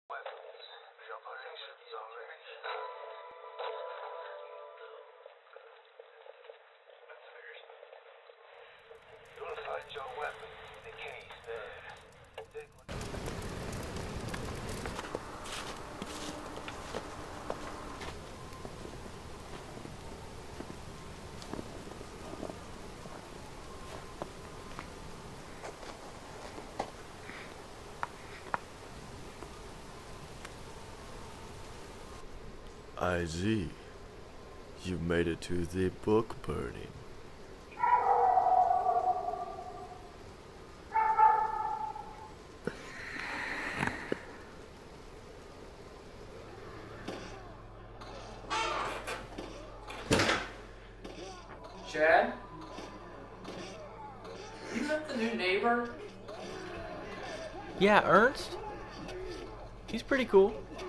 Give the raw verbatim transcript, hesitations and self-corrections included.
I see. You made it to the book burning. Chad? You met the new neighbor? Yeah, Ernst? He's pretty cool.